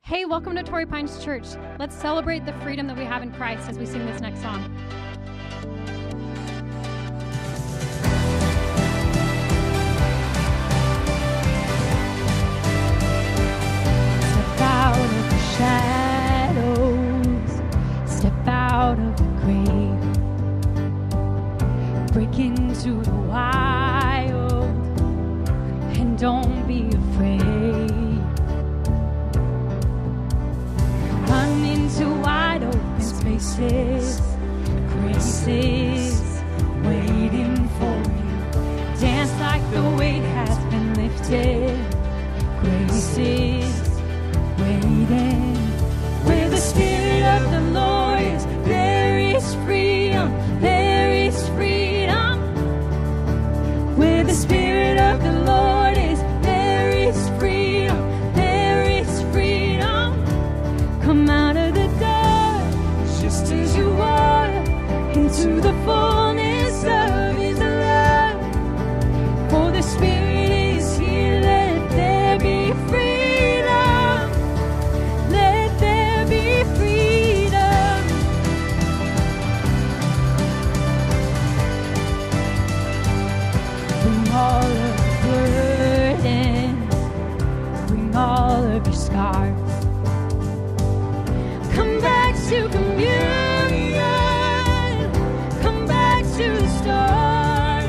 Hey, welcome to Torrey Pines Church. Let's celebrate the freedom that we have in Christ as we sing this next song. Step out of the shadows, step out of the grave, break into the wild, and don't be afraid. Run into wide open spaces, graces waiting for you. Dance like the weight has been lifted, graces waiting. Where the Spirit of the Lord is, there is freedom, there is freedom. Where the Spirit of the Lord is, there is freedom, there is freedom. Come out of the dark, just as you are, into the fullness of His love. For the Spirit is here, let there be freedom, let there be freedom. Bring all of your burdens, bring all of your scars. Come back to communion, come back to the start.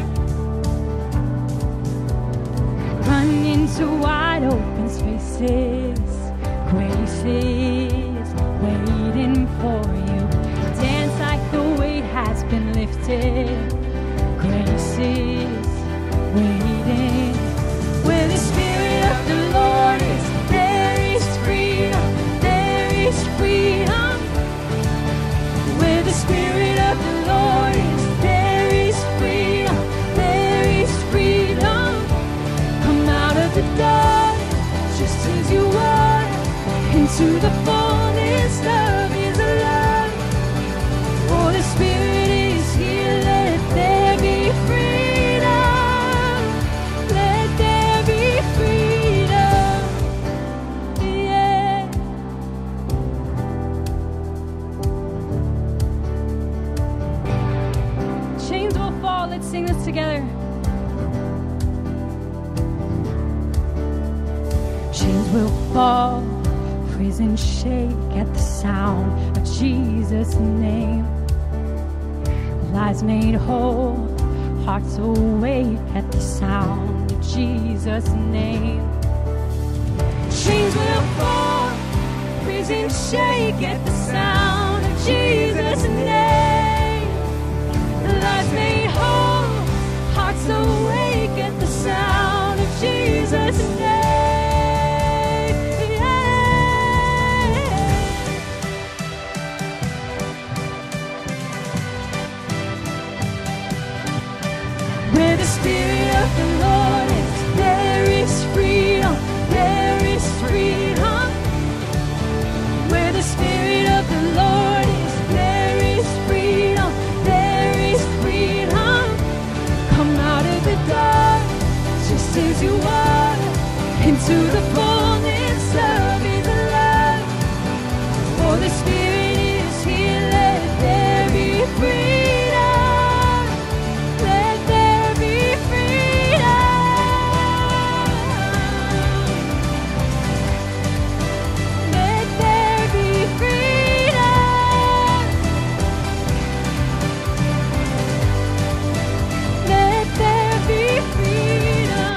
Run into wide open spaces, graces waiting for you. Dance like the weight has been lifted, graces waiting. Where the Spirit of the Lord is, there is freedom, there is freedom. Where the Spirit of the Lord is, there is freedom, there is freedom. Come out of the dark, just as you are, into the fullness of His love. For the Spirit is here, let there be freedom, let there be freedom. Yeah. Chains will fall. Let's sing this together. Chains will fall, prison shake at the sound of Jesus' name. Lives made whole, hearts awake at the sound of Jesus' name. Chains will fall, prison shake at the sound of Jesus' name. Lives made whole, hearts awake at the sound of Jesus' name. Where the Spirit of the Lord is, there is freedom, there is freedom. Where the Spirit of the Lord is, there is freedom, there is freedom. Come out of the dark, just as you are, into the fullness of His love. For the Spirit is here, let there be freedom, let there be freedom, let there be freedom, let there be freedom.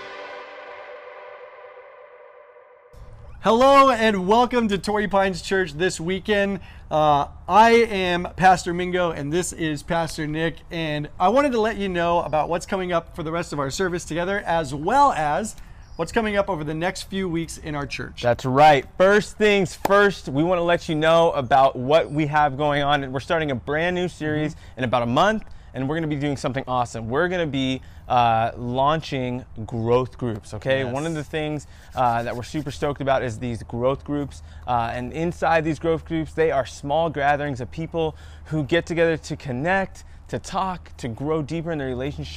Hello and welcome to Torrey Pines Church this weekend. I am Pastor Mingo and this is Pastor Nick, and I wanted to let you know about what's coming up for the rest of our service together, as well as what's coming up over the next few weeks in our church. That's right. First things first, we want to let you know about what we have going on. We're starting a brand new series in about a month, and we're going to be doing something awesome. We're going to be launching growth groups, okay? Yes. One of the things that we're super stoked about is these growth groups. And inside these growth groups, they are small gatherings of people who get together to connect, to talk, to grow deeper in their relationship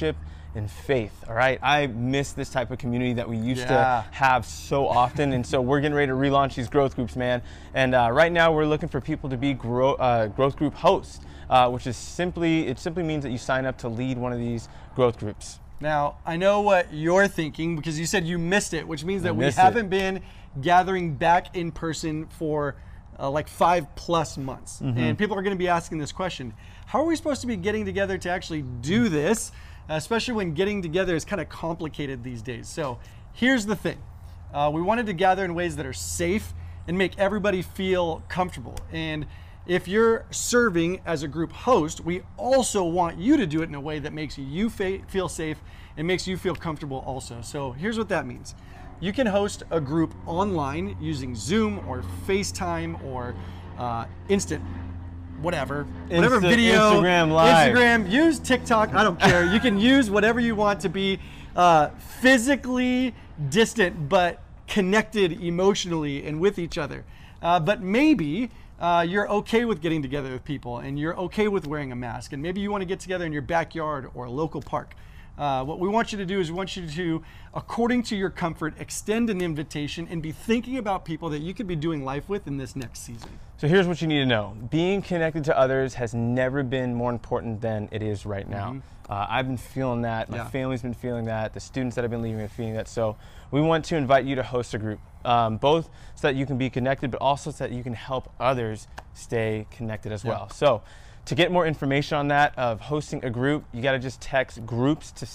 in faith. All right, I miss this type of community that we used to Yeah. have so often, and so we're getting ready to relaunch these growth groups, man. And right now we're looking for people to be growth group hosts, which is simply means that you sign up to lead one of these growth groups. Now, I know what you're thinking because you said you missed it, which means that we missed it. haven't been gathering back in person for like 5+ months. And people are going to be asking this question: how are we supposed to be getting together to actually do this, especially when getting together is kind of complicated these days? So here's the thing. We wanted to gather in ways that are safe and make everybody feel comfortable. And if you're serving as a group host, we also want you to do it in a way that makes you feel safe and makes you feel comfortable also. So here's what that means. You can host a group online using Zoom or FaceTime or Instant, whatever video, Instagram Live. Instagram, use TikTok, I don't care. You can use whatever you want to be physically distant but connected emotionally and with each other. But maybe you're okay with getting together with people and you're okay with wearing a mask, and maybe you want to get together in your backyard or a local park. What we want you to do is we want you to, according to your comfort, extend an invitation and be thinking about people that you could be doing life with in this next season. So here's what you need to know. Being connected to others has never been more important than it is right now. I've been feeling that. My family's been feeling that. The students that have been leaving are feeling that. So we want to invite you to host a group, both so that you can be connected, but also so that you can help others stay connected as well. So to get more information on that, of hosting a group, you got to just text groups to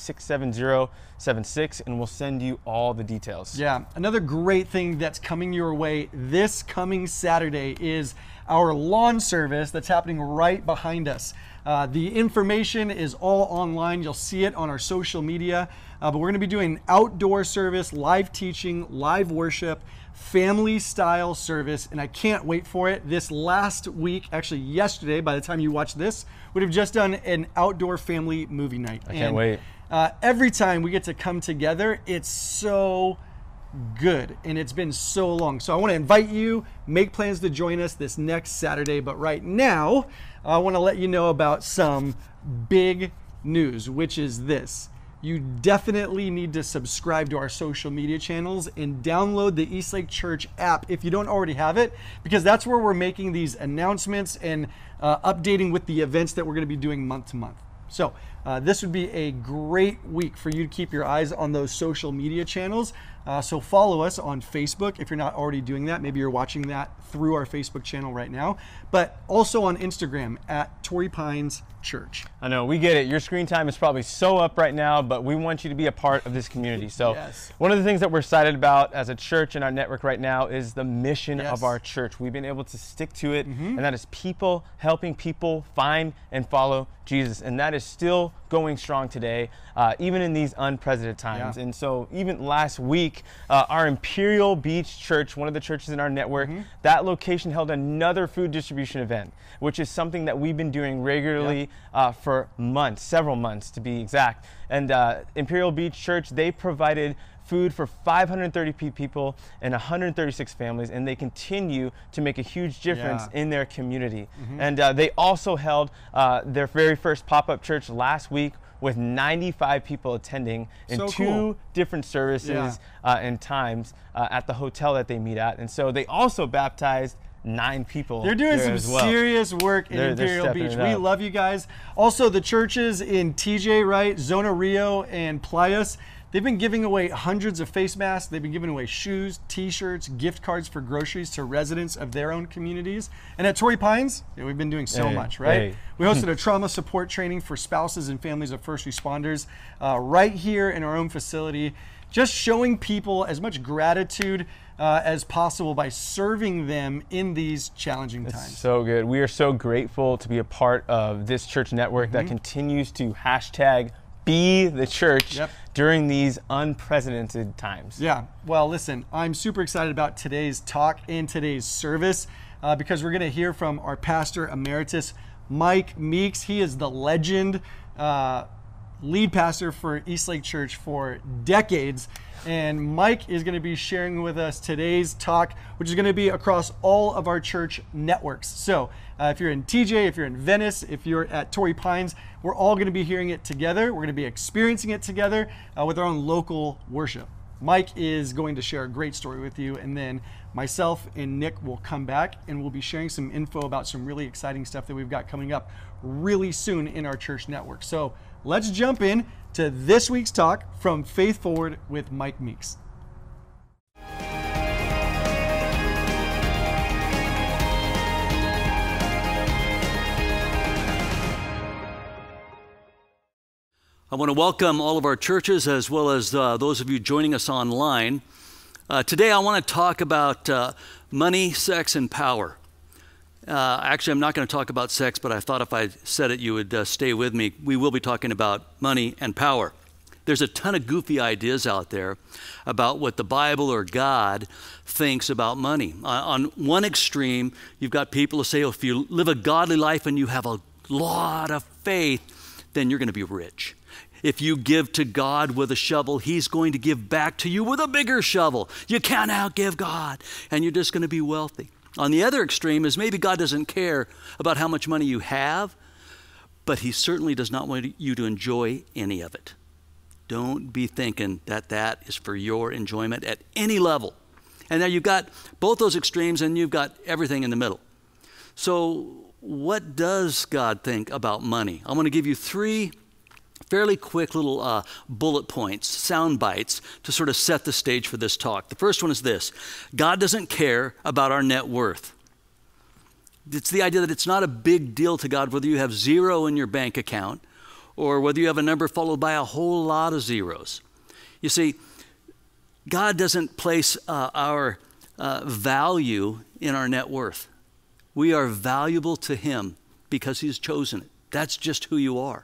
67076 and we'll send you all the details. Yeah, another great thing that's coming your way this coming Saturday is our lawn service that's happening right behind us. The information is all online. You'll see it on our social media, but we're going to be doing outdoor service, live teaching, live worship, family style service, and I can't wait for it. This last week, actually yesterday, by the time you watch this, would have just done an outdoor family movie night. I can't wait. Every time we get to come together, it's so good, and it's been so long. So I want to invite you, make plans to join us this next Saturday, but right now, I want to let you know about some big news, which is this. You definitely need to subscribe to our social media channels and download the Eastlake Church app if you don't already have it, because that's where we're making these announcements and updating with the events that we're going to be doing month to month. So this would be a great week for you to keep your eyes on those social media channels. So follow us on Facebook if you're not already doing that. Maybe you're watching that through our Facebook channel right now, but also on Instagram at Torrey Pines Church. I know, we get it. Your screen time is probably so up right now, but we want you to be a part of this community. So one of the things that we're excited about as a church in our network right now is the mission of our church. We've been able to stick to it, and that is people helping people find and follow Jesus. And that is still going strong today, even in these unprecedented times. And so even last week, our Imperial Beach Church, one of the churches in our network, that location held another food distribution event, which is something that we've been doing regularly for months, several months to be exact. And Imperial Beach Church, they provided food for 530 people and 136 families, and they continue to make a huge difference in their community. And they also held their very first pop-up church last week with 95 people attending in two different services and times at the hotel that they meet at. And so they also baptized 9 people. They're doing some serious work in Imperial Beach. We love you guys. Also, the churches in TJ, right, Zona Rio and Playas, they've been giving away hundreds of face masks. They've been giving away shoes, t-shirts, gift cards for groceries to residents of their own communities. And at Torrey Pines, we've been doing so much, right? We hosted a trauma support training for spouses and families of first responders right here in our own facility, just showing people as much gratitude as possible by serving them in these challenging times. So good. We are so grateful to be a part of this church network that continues to hashtag be the church during these unprecedented times. Yeah, well, listen, I'm super excited about today's talk and today's service because we're going to hear from our pastor emeritus, Mike Meeks. He is the legend lead pastor for Eastlake Church for decades. And Mike is going to be sharing with us today's talk, which is going to be across all of our church networks. So if you're in TJ, if you're in Venice, if you're at Torrey Pines, we're all going to be hearing it together. We're going to be experiencing it together with our own local worship. Mike is going to share a great story with you, and then myself and Nick will come back and we'll be sharing some info about some really exciting stuff that we've got coming up really soon in our church network. So let's jump in to this week's talk from Faith Forward with Mike Meeks. I want to welcome all of our churches as well as those of you joining us online. Today I want to talk about money, sex, and power. Actually, I'm not going to talk about sex, but I thought if I said it, you would stay with me. We will be talking about money and power. There's a ton of goofy ideas out there about what the Bible or God thinks about money. On one extreme, you've got people who say, oh, if you live a godly life and you have a lot of faith, then you're going to be rich. If you give to God with a shovel, He's going to give back to you with a bigger shovel. You can't outgive God, and you're just going to be wealthy. On the other extreme is maybe God doesn't care about how much money you have, but He certainly does not want you to enjoy any of it. Don't be thinking that that is for your enjoyment at any level. And now you've got both those extremes, and you've got everything in the middle. So what does God think about money? I'm going to give you three fairly quick little bullet points, sound bites, to sort of set the stage for this talk. The first one is this: God doesn't care about our net worth. It's the idea that it's not a big deal to God whether you have zero in your bank account or whether you have a number followed by a whole lot of zeros. You see, God doesn't place our value in our net worth. We are valuable to Him because He's chosen it. That's just who you are.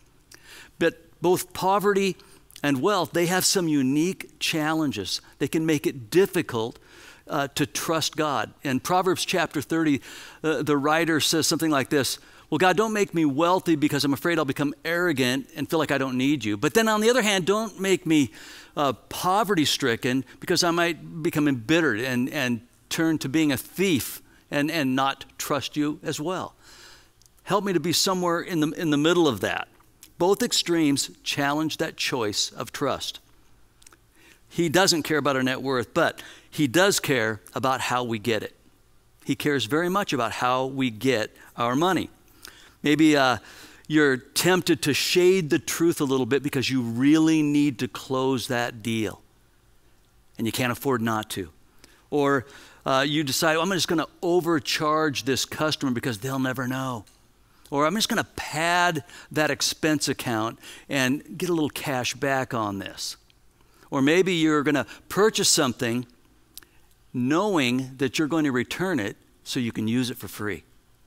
But both poverty and wealth, they have some unique challenges. They can make it difficult to trust God. In Proverbs chapter 30, the writer says something like this: well, God, don't make me wealthy because I'm afraid I'll become arrogant and feel like I don't need you. But then on the other hand, don't make me poverty-stricken because I might become embittered and turn to being a thief and not trust you as well. Help me to be somewhere in the middle of that. Both extremes challenge that choice of trust. He doesn't care about our net worth, but He does care about how we get it. He cares very much about how we get our money. Maybe you're tempted to shade the truth a little bit because you really need to close that deal and you can't afford not to. Or you decide, I'm just going to overcharge this customer because they'll never know. Or I'm just going to pad that expense account and get a little cash back on this. Or maybe you're going to purchase something knowing that you're going to return it so you can use it for free.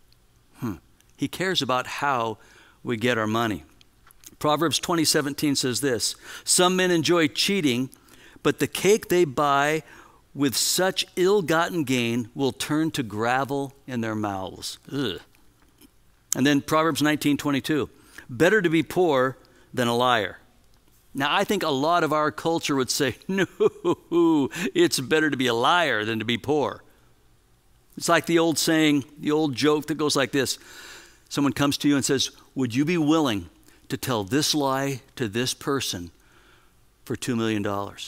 He cares about how we get our money. Proverbs 20:17 says this: some men enjoy cheating, but the cake they buy with such ill-gotten gain will turn to gravel in their mouths. Ugh. And then Proverbs 19:22, better to be poor than a liar. Now, I think a lot of our culture would say, no, it's better to be a liar than to be poor. It's like the old saying, the old joke that goes like this. Someone comes to you and says, would you be willing to tell this lie to this person for $2 million?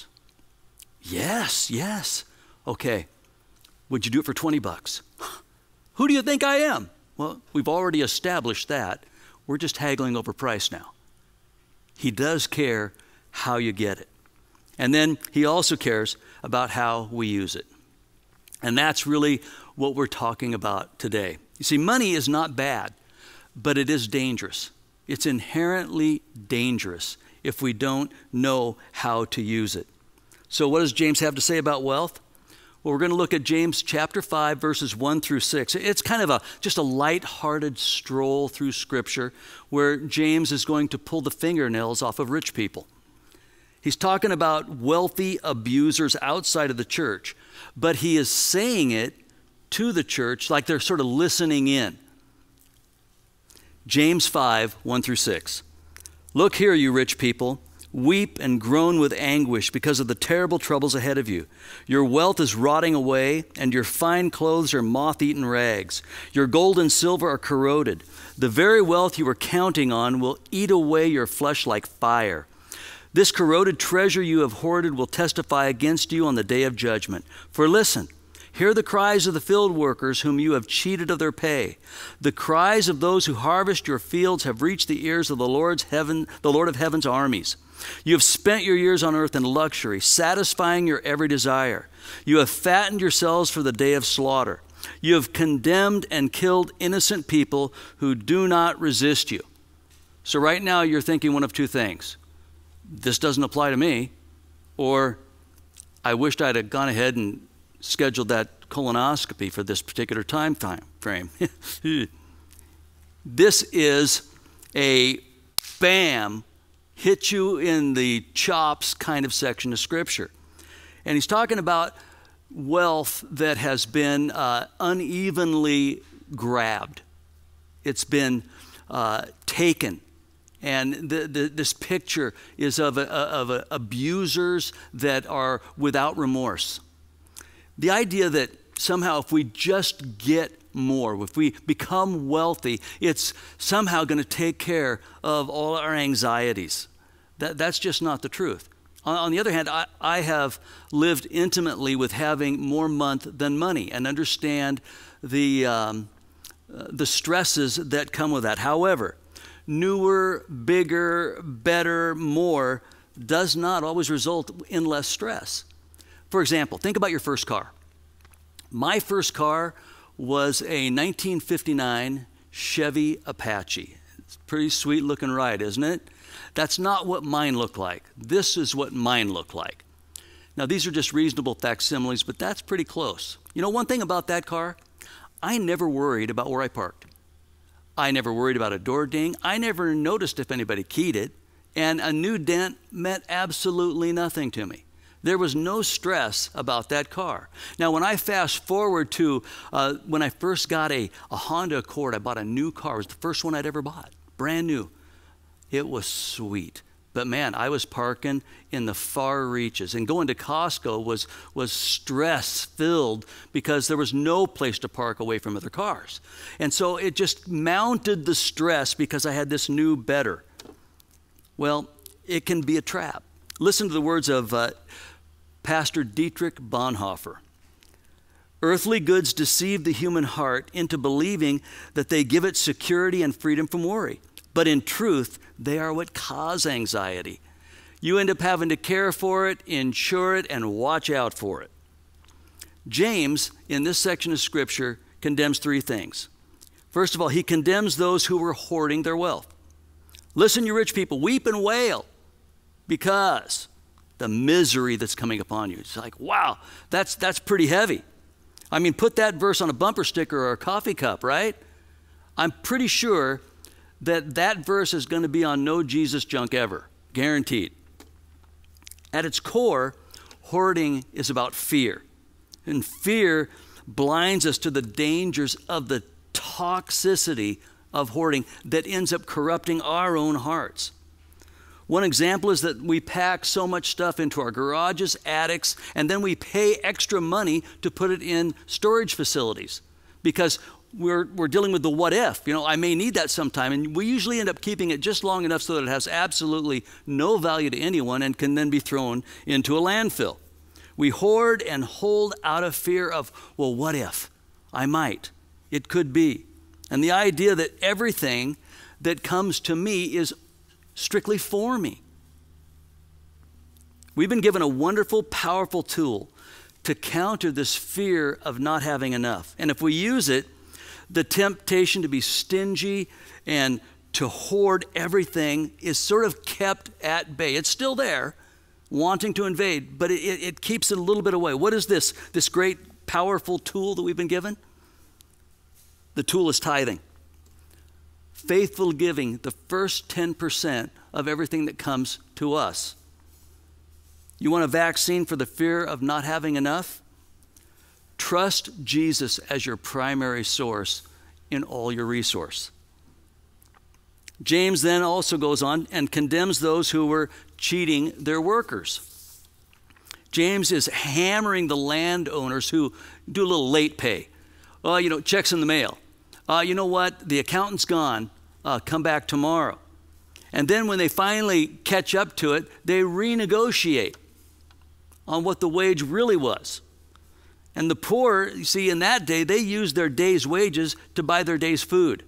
Yes. Okay. Would you do it for $20? Who do you think I am? Well, we've already established that. We're just haggling over price now. He does care how you get it. And then He also cares about how we use it. And that's really what we're talking about today. You see, money is not bad, but it is dangerous. It's inherently dangerous if we don't know how to use it. So what does James have to say about wealth? Well, we're going to look at James chapter 5, verses 1 through 6. It's kind of just a light-hearted stroll through Scripture where James is going to pull the fingernails off of rich people. He's talking about wealthy abusers outside of the church, but he is saying it to the church like they're sort of listening in. James 5, 1 through 6. Look here, you rich people. Weep and groan with anguish because of the terrible troubles ahead of you. Your wealth is rotting away, and your fine clothes are moth-eaten rags. Your gold and silver are corroded. The very wealth you were counting on will eat away your flesh like fire. This corroded treasure you have hoarded will testify against you on the day of judgment. For listen, hear the cries of the field workers whom you have cheated of their pay. The cries of those who harvest your fields have reached the ears of the Lord of heaven's armies. You have spent your years on earth in luxury, satisfying your every desire. You have fattened yourselves for the day of slaughter. You have condemned and killed innocent people who do not resist you. So right now you're thinking one of two things. This doesn't apply to me, or I wished I'd have gone ahead and scheduled that colonoscopy for this particular time frame. This is a bam, hit you in the chops kind of section of Scripture. And he's talking about wealth that has been unevenly grabbed. It's been taken. And this picture is of abusers that are without remorse. The idea that somehow if we just get more, if we become wealthy, it's somehow going to take care of all our anxieties. That's just not the truth. On the other hand, I have lived intimately with having more month than money and understand the stresses that come with that. However, newer, bigger, better, more does not always result in less stress. For example, think about your first car. My first car was a 1959 Chevy Apache. It's a pretty sweet looking ride, isn't it? That's not what mine looked like. This is what mine looked like. Now, these are just reasonable facsimiles, but that's pretty close. You know, one thing about that car, I never worried about where I parked. I never worried about a door ding. I never noticed if anybody keyed it. And a new dent meant absolutely nothing to me. There was no stress about that car. Now, when I fast forward to when I first got a Honda Accord, I bought a new car. It was the first one I'd ever bought, brand new. It was sweet. But man, I was parking in the far reaches, and going to Costco was stress-filled because there was no place to park away from other cars. And so it just mounted the stress because I had this new better. Well, it can be a trap. Listen to the words of Pastor Dietrich Bonhoeffer. Earthly goods deceive the human heart into believing that they give it security and freedom from worry. But in truth, they are what cause anxiety. You end up having to care for it, insure it, and watch out for it. James, in this section of Scripture, condemns three things. First of all, he condemns those who were hoarding their wealth. Listen, you rich people, weep and wail because the misery that's coming upon you. It's like, wow, that's pretty heavy. I mean, put that verse on a bumper sticker or a coffee cup, right? I'm pretty sure that verse is going to be on no Jesus junk ever, guaranteed. At its core, hoarding is about fear. And fear blinds us to the dangers of the toxicity of hoarding that ends up corrupting our own hearts. One example is that we pack so much stuff into our garages, attics, and then we pay extra money to put it in storage facilities because we're dealing with the what if. You know, I may need that sometime, and we usually end up keeping it just long enough so that it has absolutely no value to anyone and can then be thrown into a landfill. We hoard and hold out of fear of, well, what if? I might. It could be. And the idea that everything that comes to me is strictly for me. We've been given a wonderful, powerful tool to counter this fear of not having enough. And if we use it, the temptation to be stingy and to hoard everything is sort of kept at bay. It's still there, wanting to invade, but it keeps it a little bit away. What is this great, powerful tool that we've been given? The tool is tithing. Faithful giving, the first 10% of everything that comes to us. You want a vaccine for the fear of not having enough? Trust Jesus as your primary source in all your resource. James then also goes on and condemns those who were cheating their workers. James is hammering the landowners who do a little late pay. Checks in the mail. You know what? The accountant's gone. Come back tomorrow. And then when they finally catch up to it, they renegotiate on what the wage really was. And the poor, you see, in that day, they used their day's wages to buy their day's food.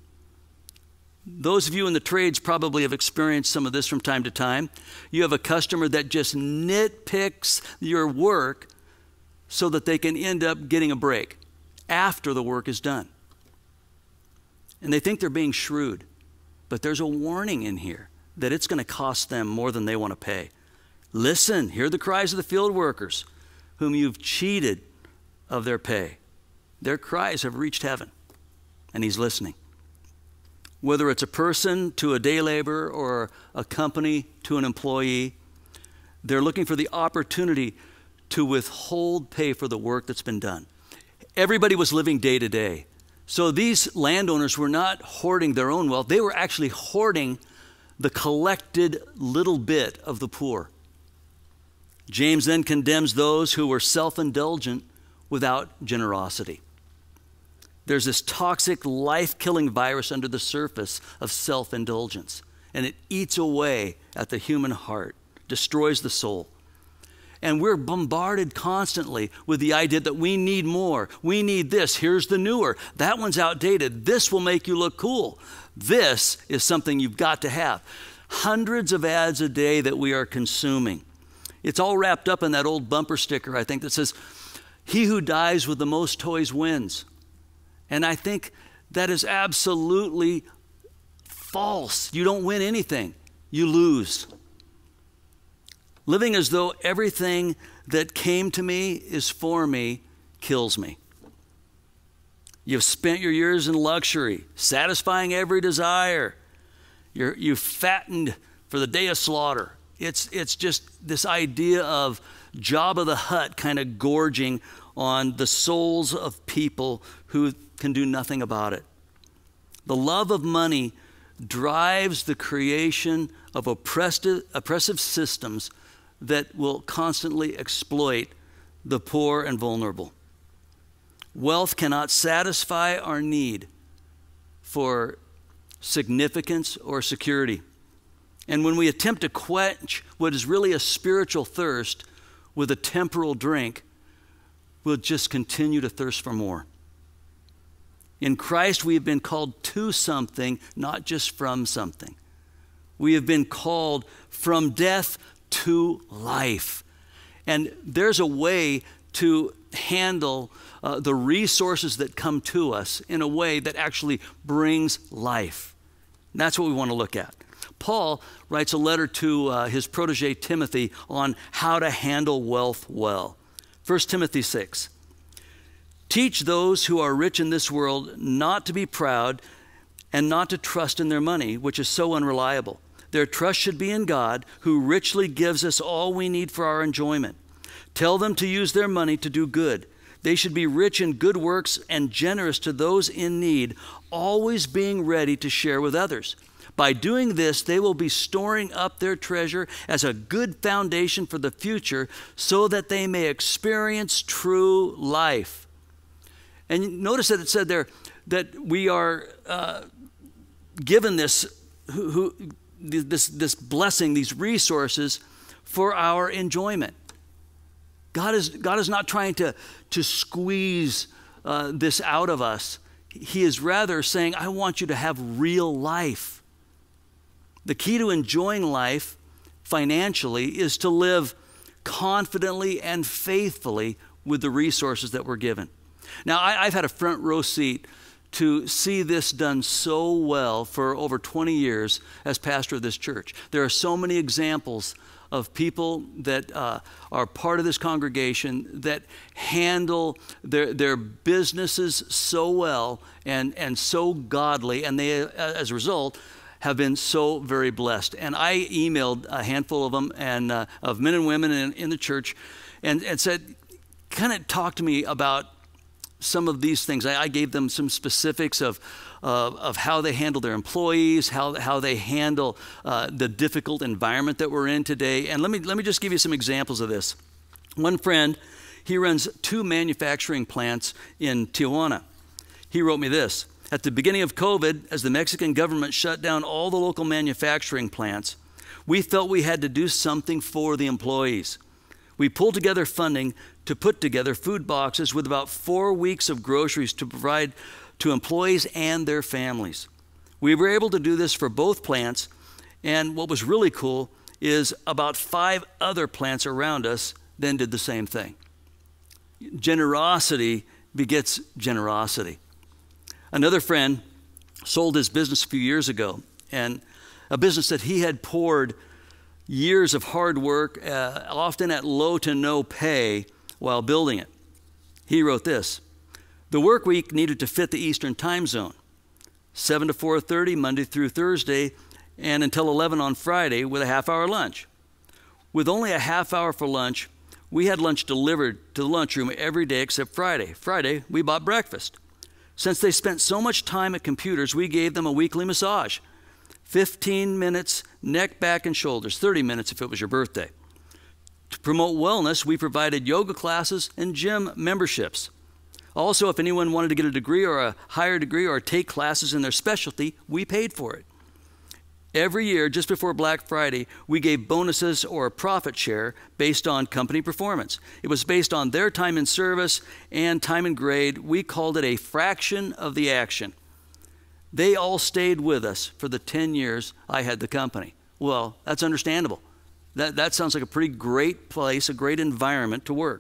Those of you in the trades probably have experienced some of this from time to time. You have a customer that just nitpicks your work so that they can end up getting a break after the work is done. And they think they're being shrewd. But there's a warning in here that it's going to cost them more than they want to pay. Listen, hear the cries of the field workers whom you've cheated of their pay. Their cries have reached heaven, and he's listening. Whether it's a person to a day laborer or a company to an employee, they're looking for the opportunity to withhold pay for the work that's been done. Everybody was living day to day. So these landowners were not hoarding their own wealth. They were actually hoarding the collected little bit of the poor. James then condemns those who were self-indulgent without generosity. There's this toxic, life-killing virus under the surface of self-indulgence, and it eats away at the human heart, destroys the soul. And we're bombarded constantly with the idea that we need more. We need this. Here's the newer. That one's outdated. This will make you look cool. This is something you've got to have. Hundreds of ads a day that we are consuming. It's all wrapped up in that old bumper sticker, I think, that says, "He who dies with the most toys wins." And I think that is absolutely false. You don't win anything. You lose. Living as though everything that came to me is for me kills me. You've spent your years in luxury, satisfying every desire. You've fattened for the day of slaughter. It's just this idea of Jabba the Hutt kind of gorging on the souls of people who can do nothing about it. The love of money drives the creation of oppressive systems that will constantly exploit the poor and vulnerable. Wealth cannot satisfy our need for significance or security. And when we attempt to quench what is really a spiritual thirst with a temporal drink, we'll just continue to thirst for more. In Christ, we have been called to something, not just from something. We have been called from death to life. And there's a way to handle the resources that come to us in a way that actually brings life. And that's what we want to look at. Paul writes a letter to his protege Timothy on how to handle wealth well. 1 Timothy 6. Teach those who are rich in this world not to be proud and not to trust in their money, which is so unreliable. Their trust should be in God, who richly gives us all we need for our enjoyment. Tell them to use their money to do good. They should be rich in good works and generous to those in need, always being ready to share with others. By doing this, they will be storing up their treasure as a good foundation for the future so that they may experience true life. And notice that it said there that we are given this blessing, these resources for our enjoyment. God is not trying to squeeze this out of us. He is rather saying, I want you to have real life. The key to enjoying life financially is to live confidently and faithfully with the resources that we're given. Now, I've had a front row seat to see this done so well for over 20 years as pastor of this church. There are so many examples of people that are part of this congregation that handle their businesses so well and so godly, and they, as a result, have been so very blessed. And I emailed a handful of them and of men and women in the church and said, kind of talk to me about some of these things. I gave them some specifics of how they handle their employees, how they handle the difficult environment that we're in today. And let me just give you some examples of this. One friend, he runs 2 manufacturing plants in Tijuana. He wrote me this: at the beginning of COVID, as the Mexican government shut down all the local manufacturing plants, we felt we had to do something for the employees. We pulled together funding to put together food boxes with about 4 weeks of groceries to provide to employees and their families. We were able to do this for both plants, and what was really cool is about 5 other plants around us then did the same thing. Generosity begets generosity. Another friend sold his business a few years ago, and a business that he had poured years of hard work, often at low to no pay, while building it. He wrote this: the work week needed to fit the Eastern time zone, 7 to 4:30 Monday through Thursday, and until 11 on Friday with a half-hour lunch. With only a half hour for lunch, we had lunch delivered to the lunchroom every day except Friday. Friday, we bought breakfast. Since they spent so much time at computers, we gave them a weekly massage. 15 minutes, neck, back, and shoulders. 30 minutes if it was your birthday. To promote wellness, we provided yoga classes and gym memberships. Also, if anyone wanted to get a degree or a higher degree or take classes in their specialty, we paid for it. Every year, just before Black Friday, we gave bonuses or a profit share based on company performance. It was based on their time in service and time in grade. We called it a fraction of the action. They all stayed with us for the 10 years I had the company. Well, that's understandable. That sounds like a pretty great place, a great environment to work.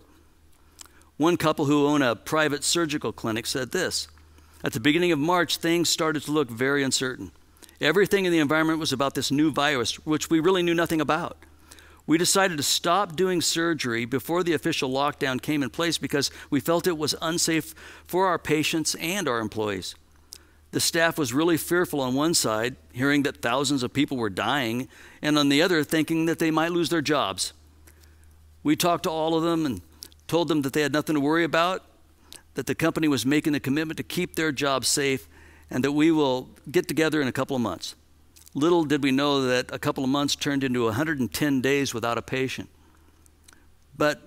One couple who own a private surgical clinic said this: at the beginning of March, things started to look very uncertain. Everything in the environment was about this new virus, which we really knew nothing about. We decided to stop doing surgery before the official lockdown came in place because we felt it was unsafe for our patients and our employees. The staff was really fearful on one side, hearing that thousands of people were dying, and on the other, thinking that they might lose their jobs. We talked to all of them and told them that they had nothing to worry about, that the company was making the commitment to keep their jobs safe, and that we will get together in a couple of months. Little did we know that a couple of months turned into 110 days without a patient. But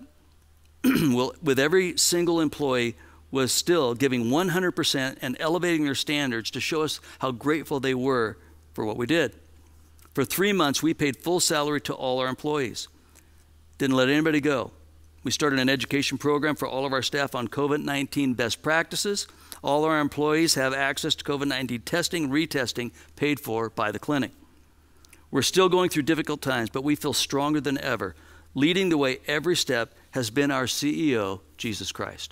with every single employee was still giving 100% and elevating their standards to show us how grateful they were for what we did. For 3 months, we paid full salary to all our employees. Didn't let anybody go. We started an education program for all of our staff on COVID-19 best practices. All our employees have access to COVID-19 testing and retesting paid for by the clinic. We're still going through difficult times, but we feel stronger than ever. Leading the way every step has been our CEO, Jesus Christ.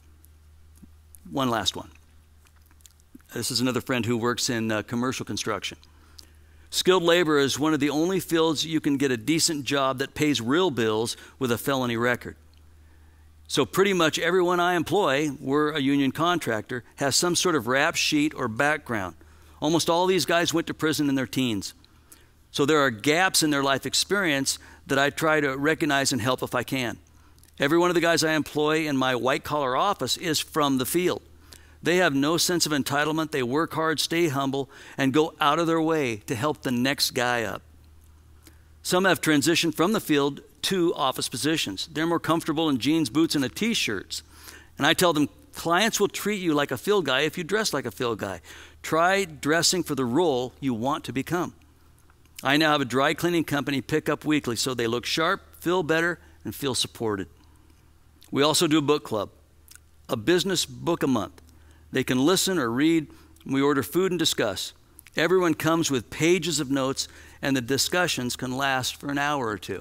One last one. This is another friend who works in commercial construction. Skilled labor is one of the only fields you can get a decent job that pays real bills with a felony record. So pretty much everyone I employ, we're a union contractor, has some sort of rap sheet or background. Almost all these guys went to prison in their teens. So there are gaps in their life experience that I try to recognize and help if I can. Every one of the guys I employ in my white-collar office is from the field. They have no sense of entitlement. They work hard, stay humble, and go out of their way to help the next guy up. Some have transitioned from the field to office positions. They're more comfortable in jeans, boots, and a t-shirts. And I tell them, clients will treat you like a field guy if you dress like a field guy. Try dressing for the role you want to become. I now have a dry cleaning company pick up weekly so they look sharp, feel better, and feel supported. We also do a book club, a business book a month. They can listen or read. We order food and discuss. Everyone comes with pages of notes, and the discussions can last for an hour or two.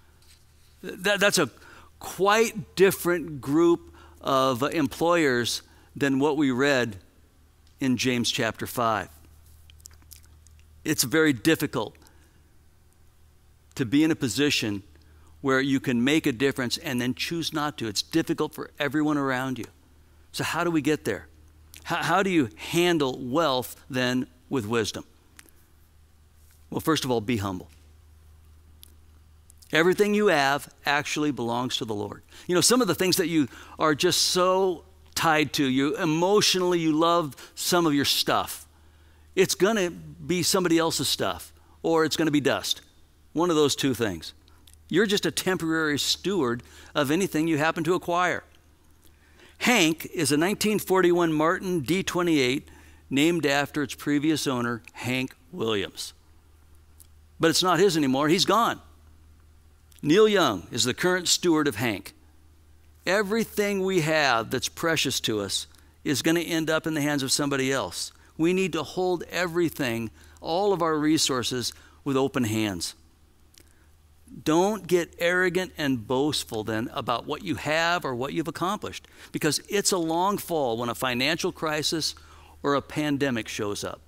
That's a quite different group of employers than what we read in James chapter 5. It's very difficult to be in a position where you can make a difference and then choose not to. It's difficult for everyone around you. So how do we get there? How do you handle wealth then with wisdom? Well, first of all, be humble. Everything you have actually belongs to the Lord. You know, some of the things that you are just so tied to. You emotionally, you love some of your stuff. It's going to be somebody else's stuff, or it's going to be dust. One of those two things. You're just a temporary steward of anything you happen to acquire. Hank is a 1941 Martin D28 named after its previous owner, Hank Williams. But it's not his anymore. He's gone. Neil Young is the current steward of Hank. Everything we have that's precious to us is going to end up in the hands of somebody else. We need to hold everything, all of our resources, with open hands. Don't get arrogant and boastful then about what you have or what you've accomplished, because it's a long fall when a financial crisis or a pandemic shows up.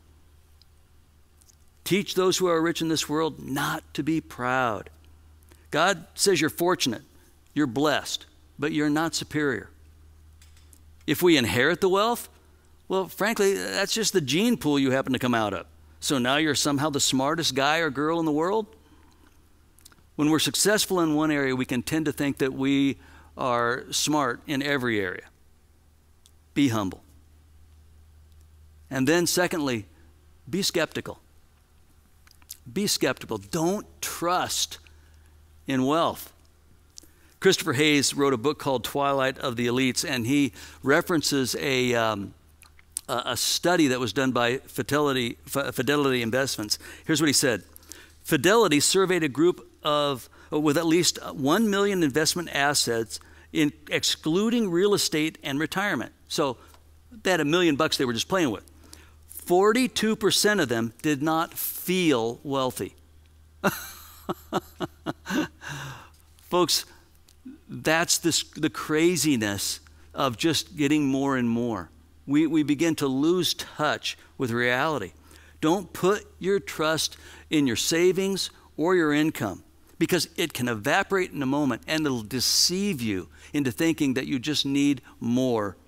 Teach those who are rich in this world not to be proud. God says you're fortunate, you're blessed, but you're not superior. If we inherit the wealth, well, frankly, that's just the gene pool you happen to come out of. So now you're somehow the smartest guy or girl in the world? When we're successful in one area, we can tend to think that we are smart in every area. Be humble. And then secondly, be skeptical. Be skeptical. Don't trust in wealth. Christopher Hayes wrote a book called Twilight of the Elites, and he references a study that was done by Fidelity Investments. Here's what he said. Fidelity surveyed a group with at least 1 million investment assets, excluding real estate and retirement. So they had $1 million they were just playing with. 42% of them did not feel wealthy. Folks, that's the craziness of just getting more and more. We begin to lose touch with reality. Don't put your trust in your savings or your income, because it can evaporate in a moment and it'll deceive you into thinking that you just need more.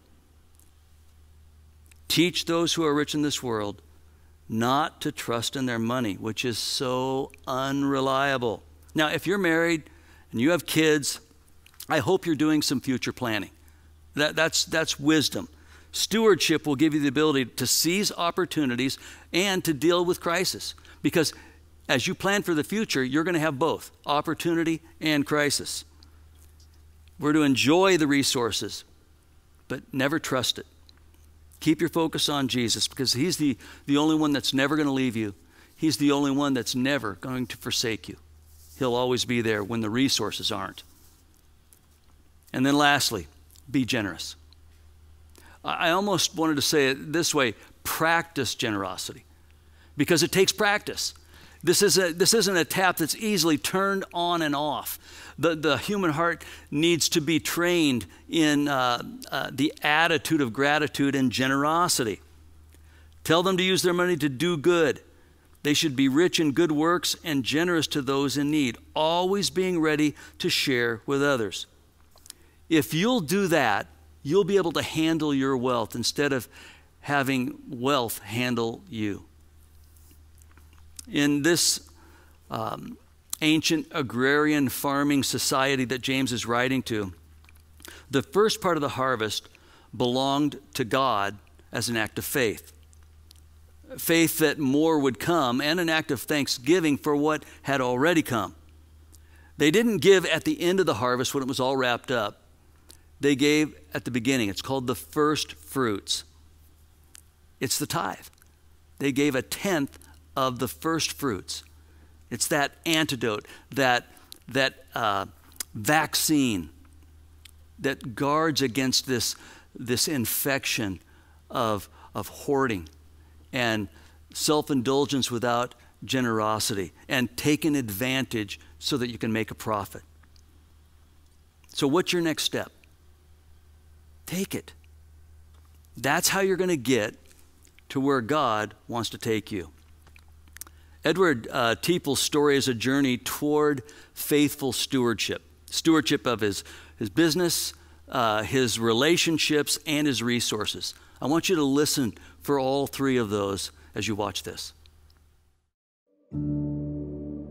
Teach those who are rich in this world not to trust in their money, which is so unreliable. Now, if you're married and you have kids, I hope you're doing some future planning. That's wisdom. Stewardship will give you the ability to seize opportunities and to deal with crisis, because as you plan for the future, you're going to have both opportunity and crisis. We're to enjoy the resources, but never trust it. Keep your focus on Jesus, because he's the only one that's never going to leave you. He's the only one that's never going to forsake you. He'll always be there when the resources aren't. And then lastly, be generous. I almost wanted to say it this way: practice generosity, because it takes practice. This isn't a tap that's easily turned on and off. The human heart needs to be trained in the attitude of gratitude and generosity. Tell them to use their money to do good. They should be rich in good works and generous to those in need, always being ready to share with others. If you'll do that, you'll be able to handle your wealth instead of having wealth handle you. In this ancient agrarian farming society that James is writing to, the first part of the harvest belonged to God as an act of faith. Faith that more would come, and an act of thanksgiving for what had already come. They didn't give at the end of the harvest when it was all wrapped up. They gave at the beginning. It's called the first fruits. It's the tithe. They gave 1/10 of the first fruits. It's that antidote, that vaccine that guards against this infection of hoarding and self-indulgence without generosity, and taking advantage so that you can make a profit. So what's your next step? Take it. That's how you're going to get to where God wants to take you. Edward Teeple's story is a journey toward faithful stewardship. Stewardship of his business, his relationships, and his resources. I want you to listen for all three of those as you watch this.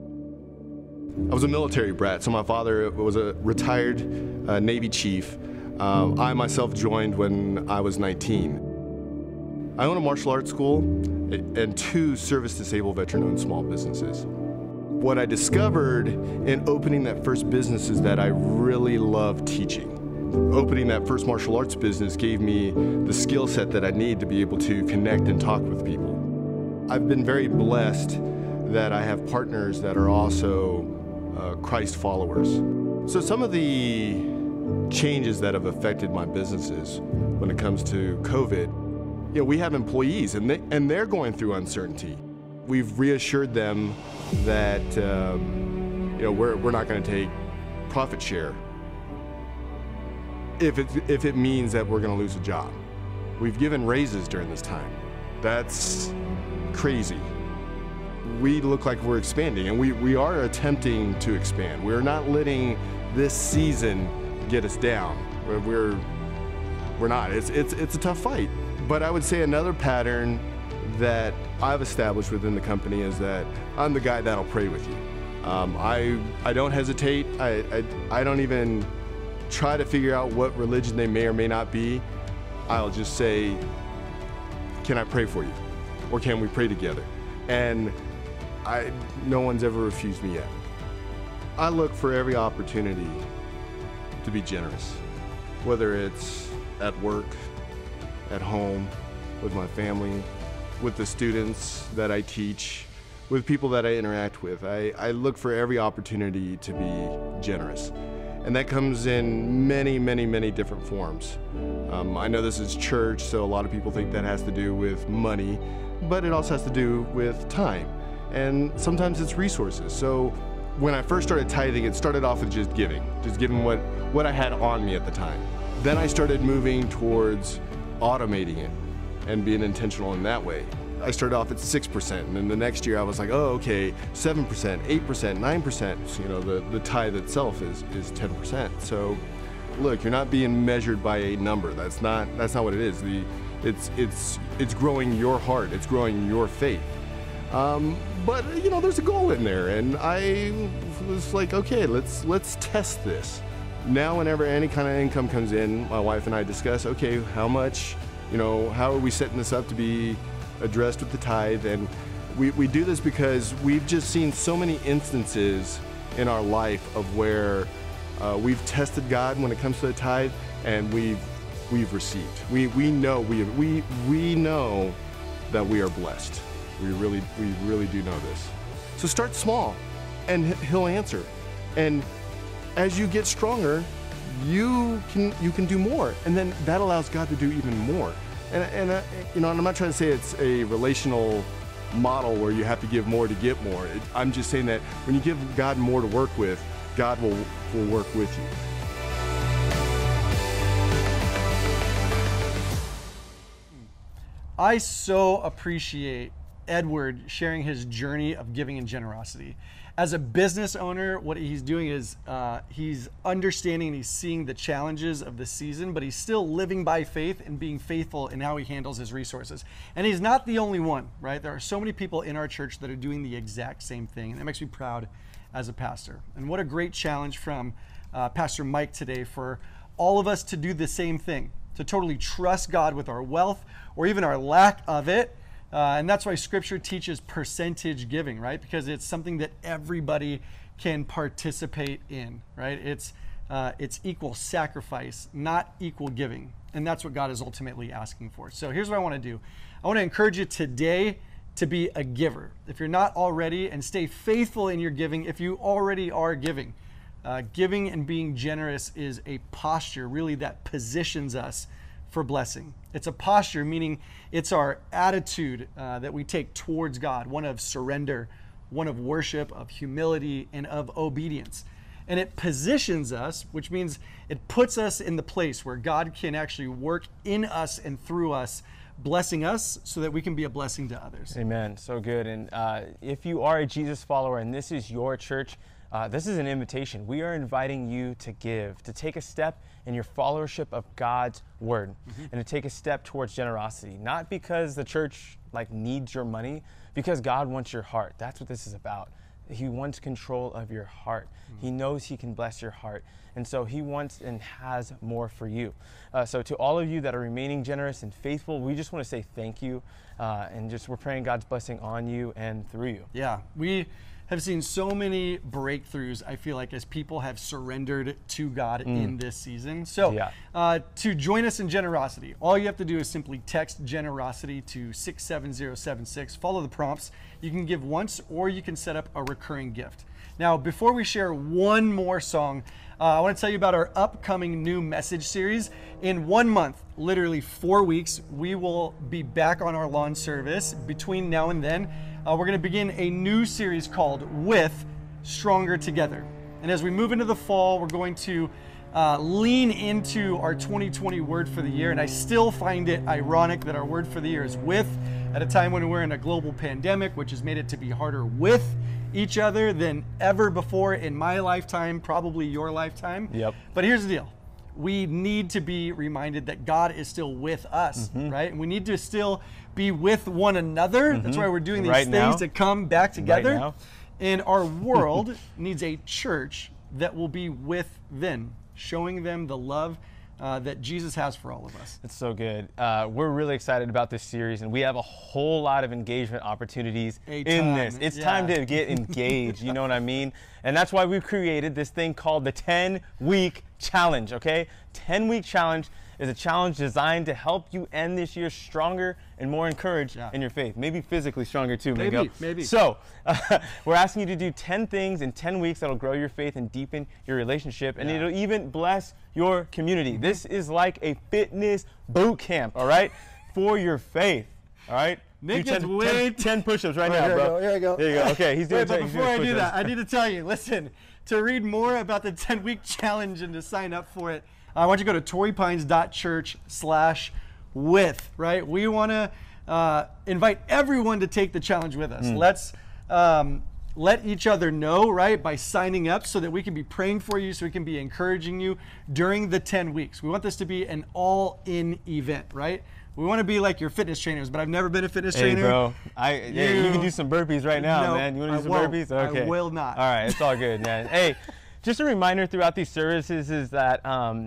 I was a military brat, so my father was a retired Navy chief. I myself joined when I was 19. I own a martial arts school and 2 service-disabled veteran-owned small businesses. What I discovered in opening that first business is that I really love teaching. Opening that first martial arts business gave me the skill set that I need to be able to connect and talk with people. I've been very blessed that I have partners that are also Christ followers. So some of the changes that have affected my businesses when it comes to COVID, we have employees and they're going through uncertainty. We've reassured them that we're not going to take profit share if it means that we're going to lose a job. We've given raises during this time. That's crazy. We look like we're expanding, and we are attempting to expand. We're not letting this season get us down. We're not. It's a tough fight. But I would say another pattern that I've established within the company is that I'm the guy that'll pray with you. I don't hesitate. I don't even try to figure out what religion they may or may not be. I'll just say, can I pray for you? Or can we pray together? And no one's ever refused me yet. I look for every opportunity to be generous, whether it's at work, at home, with my family, with the students that I teach, with people that I interact with. I look for every opportunity to be generous. And that comes in many, many, many different forms. I know this is church, so a lot of people think that has to do with money, but it also has to do with time. And sometimes it's resources. So when I first started tithing, it started off with just giving what I had on me at the time. Then I started moving towards automating it and being intentional in that way. I started off at 6%, and then the next year I was like, oh, okay, 7%, 8%, 9%. The tithe itself is 10%. So look, you're not being measured by a number. That's not what it is. It's growing your heart. It's growing your faith. But there's a goal in there, and I was like, okay, let's test this. Now, whenever any kind of income comes in, my wife and I discuss, okay, how much, how are we setting this up to be addressed with the tithe? And we do this because we've just seen so many instances in our life of where we've tested God when it comes to the tithe, and we've received. We know that we are blessed. We really do know this. So start small, and He'll answer. And as you get stronger, you can do more, and then that allows God to do even more. And I'm not trying to say it's a relational model where you have to give more to get more. I'm just saying that when you give God more to work with, God will work with you. I so appreciate Edward sharing his journey of giving and generosity. As a business owner, what he's doing is he's understanding and he's seeing the challenges of the season, but he's still living by faith and being faithful in how he handles his resources. And he's not the only one, right? There are so many people in our church that are doing the exact same thing, and that makes me proud as a pastor. And what a great challenge from Pastor Mike today for all of us to do the same thing, to totally trust God with our wealth or even our lack of it. And that's why Scripture teaches percentage giving, right? Because it's something that everybody can participate in, right? It's equal sacrifice, not equal giving. And that's what God is ultimately asking for. So here's what I want to do. I want to encourage you today to be a giver. If you're not already, and stay faithful in your giving if you already are giving. Giving and being generous is a posture, really, that positions us for blessing. It's a posture, meaning it's our attitude that we take towards God, one of surrender, one of worship, of humility, and of obedience. And it positions us, which means it puts us in the place where God can actually work in us and through us, blessing us so that we can be a blessing to others. Amen. So good. And if you are a Jesus follower and this is your church, this is an invitation. We are inviting you to give, to take a step in your followership of God's word, and to take a step towards generosity. Not because the church needs your money, because God wants your heart. That's what this is about. He wants control of your heart. He knows he can bless your heart. And so he wants and has more for you. So to all of you that are remaining generous and faithful, we just want to say thank you. And just we're praying God's blessing on you and through you. Yeah, we have seen so many breakthroughs, I feel like, as people have surrendered to God in this season. So to join us in generosity, all you have to do is simply text generosity to 67076. Follow the prompts. You can give once, or you can set up a recurring gift. Now, before we share one more song, I want to tell you about our upcoming new message series. In 1 month, literally 4 weeks, we will be back on our lawn service. Between now and then, we're going to begin a new series called With Stronger Together. And as we move into the fall, we're going to lean into our 2020 word for the year. And I still find it ironic that our word for the year is with, at a time when we're in a global pandemic, which has made it to be harder with each other than ever before in my lifetime, probably your lifetime. Yep. But here's the deal. We need to be reminded that God is still with us, right? And we need to still be with one another. That's why we're doing these things to come back together. Right now. And our world needs a church that will be with them, showing them the love that Jesus has for all of us. It's so good. We're really excited about this series, and we have a whole lot of engagement opportunities in this. It's time to get engaged, you know what I mean? And that's why we've created this thing called the 10-week challenge, okay? 10-week challenge is a challenge designed to help you end this year stronger and more encouraged in your faith. Maybe physically stronger too, Mingo. Maybe. So we're asking you to do 10 things in 10 weeks that'll grow your faith and deepen your relationship, and it'll even bless your community. This is like a fitness boot camp, all right, for your faith, all right? Nick do is 10 push-ups right now, bro. Here I go. There you go. Okay, he's doing 10 But before I do push-ups. that, I need to tell you, listen, to read more about the 10-week challenge and to sign up for it, I want you to go to torreypines.church/with, right? We want to invite everyone to take the challenge with us. Let's let each other know, right, by signing up so that we can be praying for you, so we can be encouraging you during the 10 weeks. We want this to be an all-in event, right? We want to be like your fitness trainers, but I've never been a fitness trainer. Hey, bro. You can do some burpees right now, No, man. You want to do some I won't. burpees? Okay. I will not. All right, it's all good, man. Hey, just a reminder throughout these services is that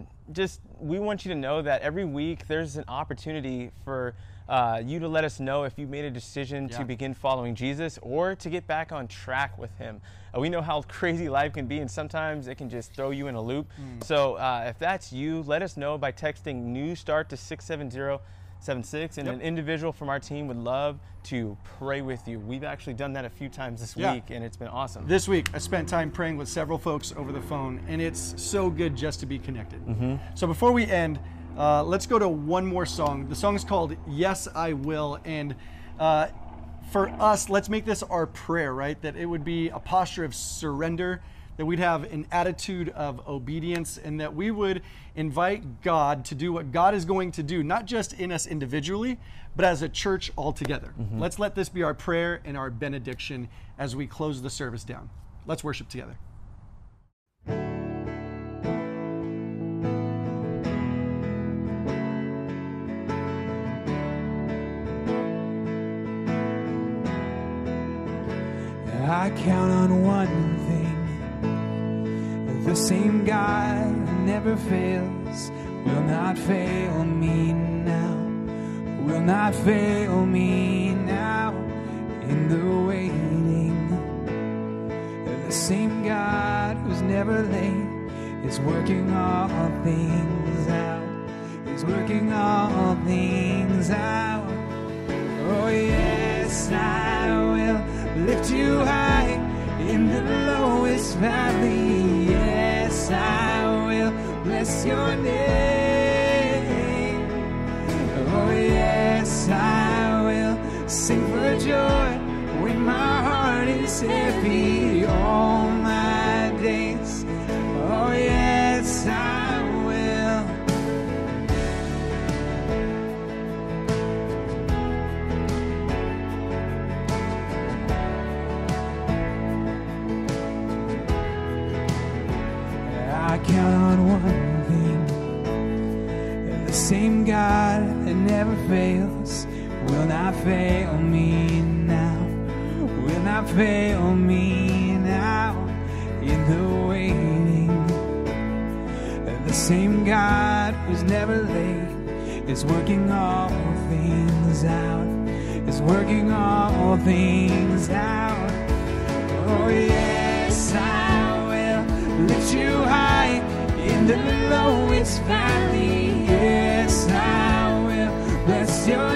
we want you to know that every week there's an opportunity for you to let us know if you made a decision to begin following Jesus or to get back on track with him. We know how crazy life can be, and sometimes it can just throw you in a loop. So if that's you, let us know by texting New Start to 67076, and an individual from our team would love to pray with you. We've actually done that a few times this week, and it's been awesome. This week, I spent time praying with several folks over the phone, and it's so good just to be connected. So before we end, let's go to one more song. The song is called Yes, I Will, and for us, let's make this our prayer, right? That it would be a posture of surrender, that we'd have an attitude of obedience, and that we would invite God to do what God is going to do, not just in us individually, but as a church altogether. Let's let this be our prayer and our benediction as we close the service down. Let's worship together. I count on one thing. The same God never fails, will not fail me now, will not fail me now in the waiting. The same God who's never late is working all things out, is working all things out. Oh yes, I will lift you high in the lowest valley. Yes, I will bless your name. Oh yes, I will sing for joy when my heart is heavy all my days. Oh yes, I will. I count on one thing. The same God that never fails will not fail me now, will not fail me now in the waiting. The same God who's never late is working all things out, is working all things out. Oh yes, I will lift you high in the lowest valley. Yes, I will bless your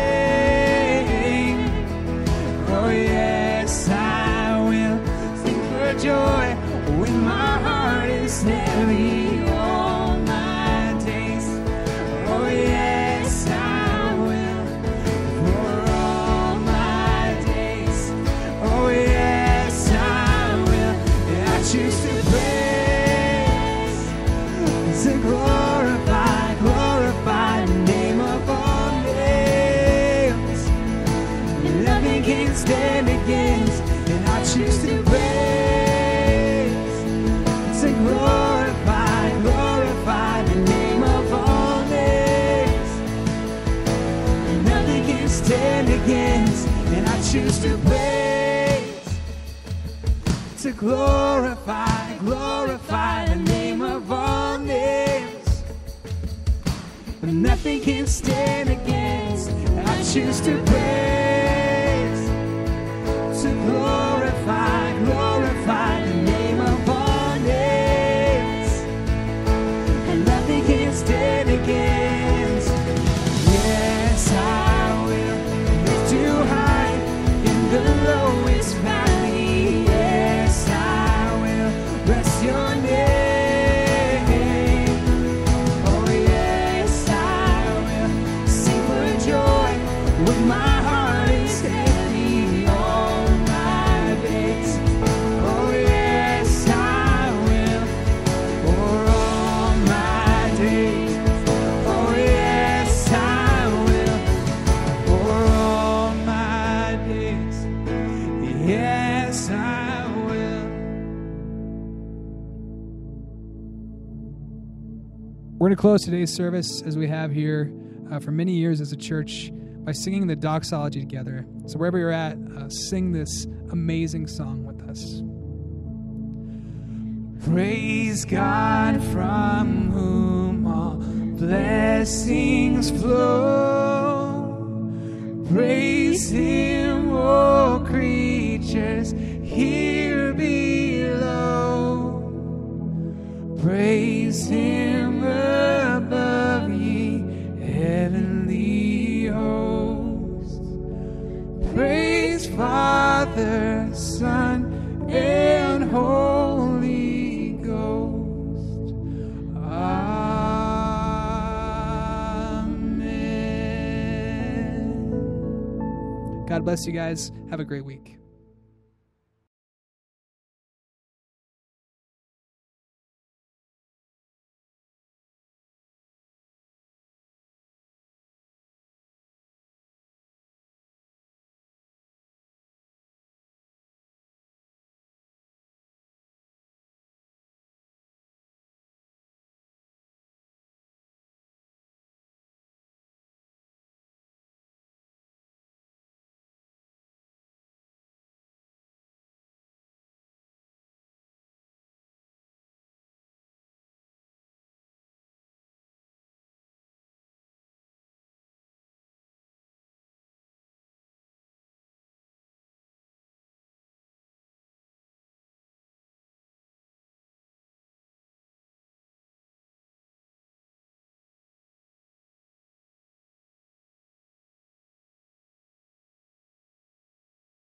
name. Oh yes, I will sing for joy when my heart is heavy all my days. Oh yes, I will for all my days. Oh yes, I will. I choose to praise, to glorify, glorify the name of all names. Nothing can stand against, and I choose to praise, to glorify, glorify the name of all names. Nothing can stand against, and I choose to praise, to glorify, glorify the name of all names. Nothing can stand against, and I choose to praise, to glorify, glorify the name of all names. And nothing can stand against. Yes, I will lift you high in the lowest valley. Yes, I will bless your name. Oh yes, I will sing for joy when my heart is heavy all my days. Oh yes, I will for all my days. Oh yes, I will for all my days. Yes, I will. We're going to close today's service as we have here for many years as a church by singing the doxology together. So wherever you're at, sing this amazing song with us. Praise God from whom all blessings flow. Praise Him, all creatures here below. Praise Him above, ye heavenly hosts. Praise Father, Son, and Holy Ghost. Amen. God bless you guys. Have a great week.